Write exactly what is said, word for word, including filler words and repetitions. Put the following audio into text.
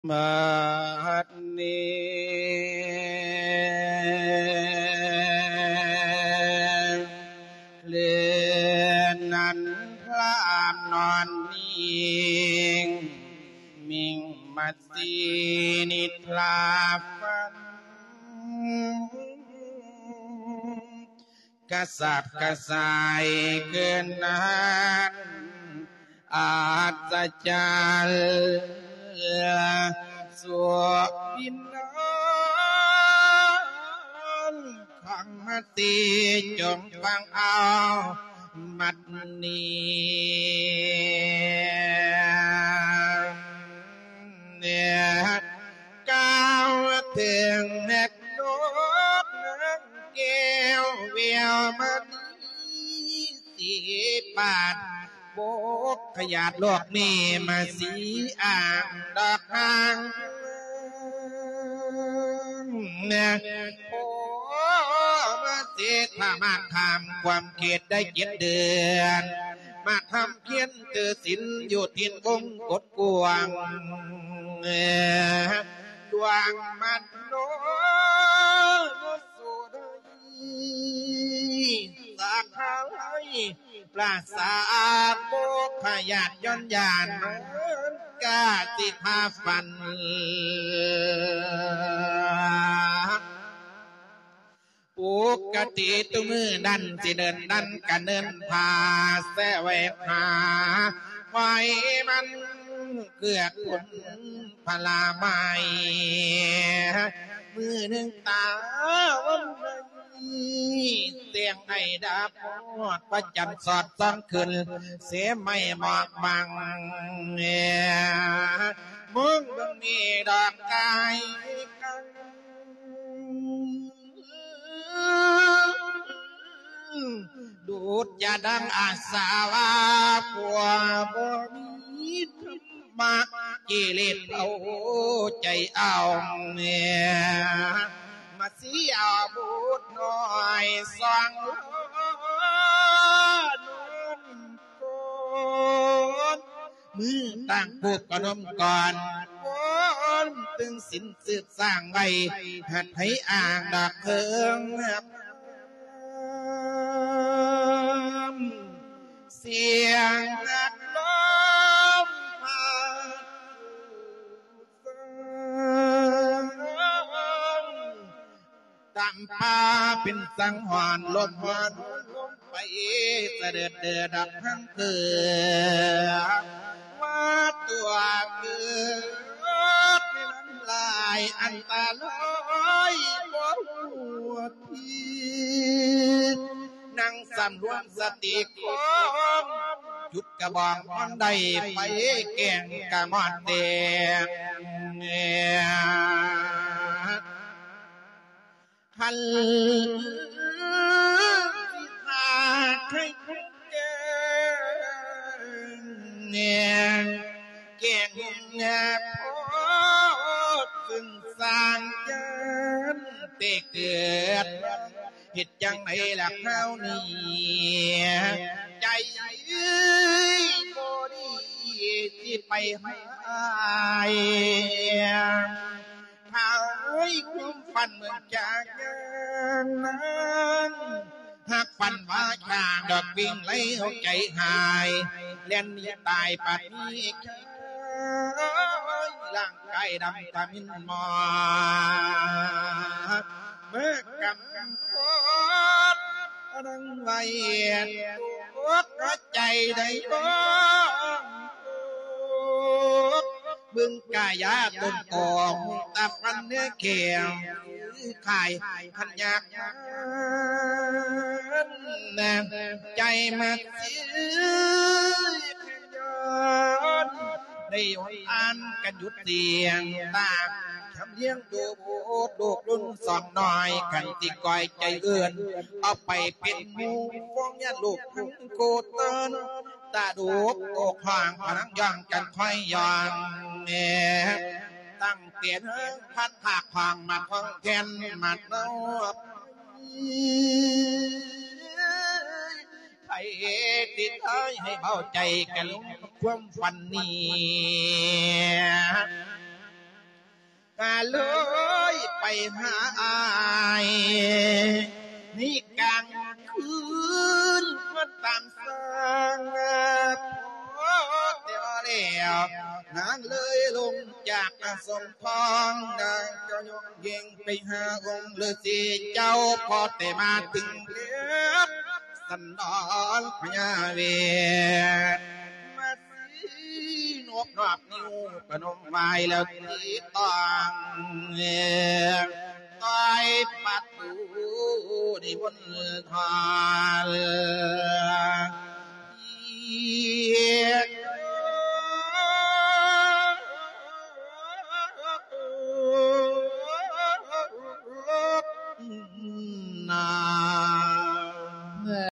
บัดนี้เลื่อนนั้นพระอามนอนนิ่งมิงมัดสีนิทลาฟันกระสับกระส่ายเกินนั้นอาจจะสัวพินันขังมาตีจงฟังเอามัดนี้เนี่ยก้าวถึงแหกโดดนังแก้วเวียวมันสีปาดโบกขยาดโลกนี่มาสีอ่างดอกนางเนี่ยโอ้มาเสียถ้ามาทำความเกตได้เจ็ดเดือนมาทำเพี้ยนเจอสินอยู่ทินวงกดกวงดวงมันโน้สุดสักเขาปราสาทโบกขยาดย้อนยานเหมือนกาติพาฟันปกติตัวมือดันสิเดินดันกันเดินพาแสวกหาไว้มันเกือกคนพลาไม่มือหนึ่งตาวันเสียงไอ้ดาบพอดประจันสอดซ่อนขึ้นเสียไม่หมอกบังมึงมึงมีดอกกายกันดูดยาดังอาสาวาปัวบ่มีธรรมะกิเลสเอาใจเอาเนี่ยมาเสียบุตรน้อยสว่างนนก่อนมือตั้งผูกกระดมก่อนก่อนตึงสินสืบสร้างไว้หัดให้อ่างดักเพิงเสียงนักร้องพาตามพาเป็นสังหรณ์ลมหวนลมไปเสด็จเดือดับทั้งเกิดว่าตัวเกิดนั้นลายอันตรายบ่หัวทีนั่งสำรวมสติของจุดกระบองมันได้ไปแก่งกระมอดแดงหันที่หาใครแก่เนี่ยแก่งเนี่ยพอซึ่งสร้างเกินเตเกิดเหตุจังไหนล่ะข้าวนี้ใจบ่ดีที่ไปหายข้าวคุ้มฟันเหมือนจากอย่างนั้นหากฟันว่าชางดอกวิ่งไหลเอาใจหายเล่นนี้ตายปัดนี้ร่างกายดำตามินมอเมื่อกำโคตรดังไว้ตัวรักใจได้บ้างบึงกายาตุ่มกองตาฟันเนื้อเขียวขายขันยากนะใจมาซื้อได้อ่านกันหยุดเสียงตาคำเลี้ยงดูโบดูรุ่นสอนน้อยกันติก่อยใจเอื่อนเอาไปเป็นมูฟ้องยันลูกทั้งโกเตินตาดูโกขวางพนังย่องกันค่อยย่องเนี่ยตั้งเตียนพันผากขวางมาท้องแทนมาเนาะไทยติดท้ายให้เบาใจกันความฝันนี้าเลยไปหาอายนี่กลางคืนมาตามสร้างพอเดียวแล้วนางเลยลงจากอาสมทองนางก็ยกเย่งไปหาองค์ฤาษีเจ้าพอแต่มาถึงเลียบสันดอนพญาเวทมาสีนกนอกนิ้วปนมไม้แล้วตีตองต่อยปัดตูนี่บนทาง